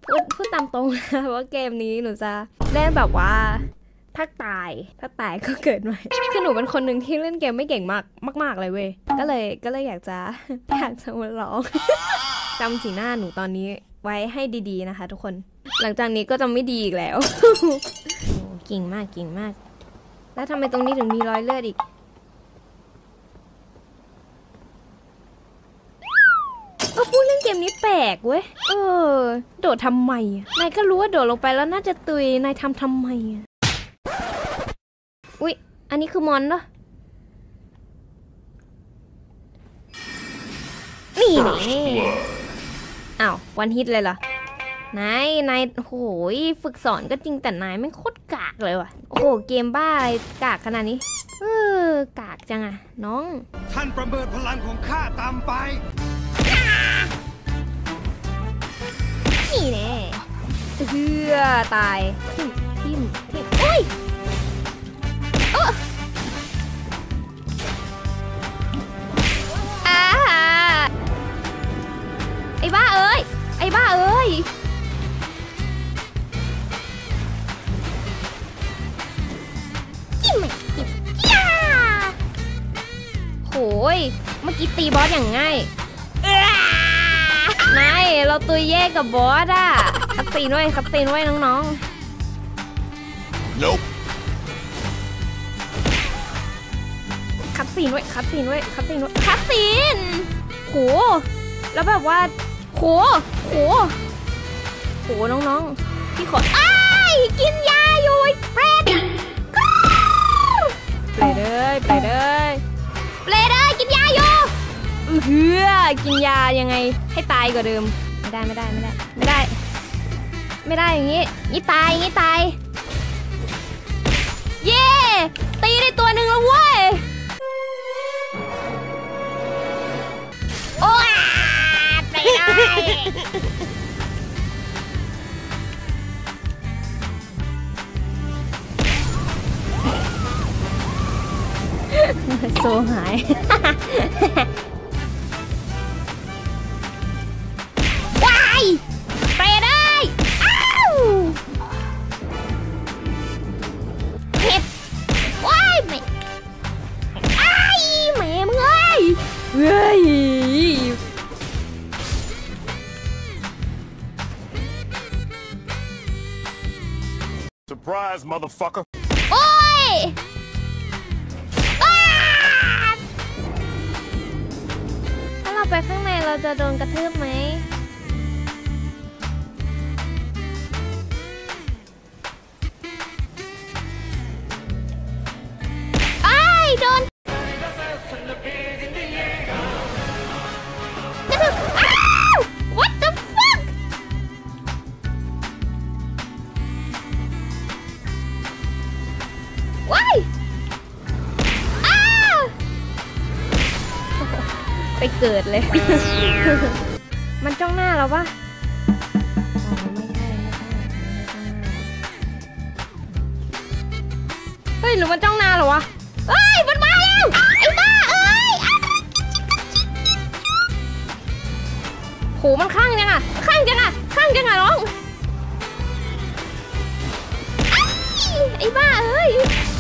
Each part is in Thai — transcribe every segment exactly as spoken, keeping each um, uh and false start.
พูดพูดตามตรงนะว่าเกมนี้หนูจะเล่นแบบว่าถ้าตายถ้าตายก็เกิดใหม่คือหนูเป็นคนหนึ่งที่เล่นเกมไม่เก่งมากมากๆเลยเว้ยก็เลยก็เลยอยากจะอยากจะมาลองจำสีหน้าหนูตอนนี้ไว้ให้ดีๆนะคะทุกคนหลังจากนี้ก็จะไม่ดีอีกแล้วเก่งมากเก่งมากแล้วทำไมตรงนี้ถึงมีรอยเลือดอีกเออพูดเล่นเกมนี้แปลกเว้ยเออโดดทำไมนายก็รู้ว่าโดดลงไปแล้วน่าจะตุยนายทำทำไมอ่ะอุ๊ยอันนี้คือมอนเนาะนี่นี่อ้าววันฮิตเลยเหรอนายนายโหยฝึกสอนก็จริงแต่นายไม่โคตรกากเลยว่ะโอ้โหเกมบ้าอะไรกากขนาดนี้เออกากจังอะน้องท่านประเมินพลังของข้าตามไปนี่แน่เฮือตายทิมทิมทิมโอ้ยโอ้อาไอ้บ้าเอ้ยไอ้บ้าเอ้ยจิ้มไหมจิ้มย่าโหยเมื่อกี้ตีบอสอย่างง่ายนายเราตัวแยกกับบอสอะคัดซีนไว้คัดซีนไว้น้องๆ nope คัดซีนไว้คัดซีนไว้คัดซีนไว้คัดซีนโหแล้วแบบว่าโหโหโหน้องๆพี่ขออ้ายกินยาอยู่ไอ้เปรตไปเลยไปเลยไปเลยกินยาอยู่เฮือกินยายังไงให้ตายกว่าเดิมไม่ได้ไม่ได้ไม่ได้ไม่ได้ไม่ได้อย่างงี้งี้ตายงี้ตายเย่ตีได้ตัวหนึ่งแล้วเว้ยโอ้ยไปได้โซหายไปได้อ้าวเห็ดว้ายไม่อ้ายแม่มึงเอ้ยเฮ้ย Surprise motherfucker โอ้ยถ้าเราไปข้างในเราจะโดนกระทืบไหมโดนกระทึบอ้าว what the fuck ว้ายอ้าวไปเกิดเลย มันจ้องหน้าเราปะอ๋อไม่ใช่ไม่ใช่เฮ้ยหรือมันจ้องหน้าเหรอวะเฮ้ยมันมาแล้วไอ้บ้าเอ้ยโหมันข้างยังอ่ะข้างยังอ่ะข้างยังอ่ะน้องไอ้บ้าเอ้ย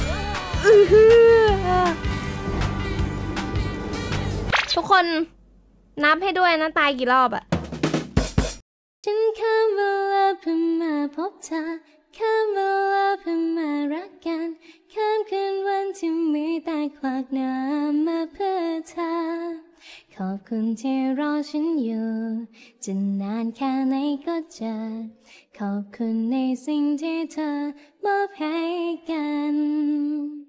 ทุกคนนับให้ด้วยนะตายกี่รอบอ่ะฉันข้ามเวลาเพื่อมาพบเธอข้ามเวลาเพื่อมารักกันข้ามคืนวันที่มีแต่ควักน้ำมาเพื่อเธอขอบคุณที่รอฉันอยู่จะนานแค่ไหนก็จะขอบคุณในสิ่งที่เธอมอบให้กัน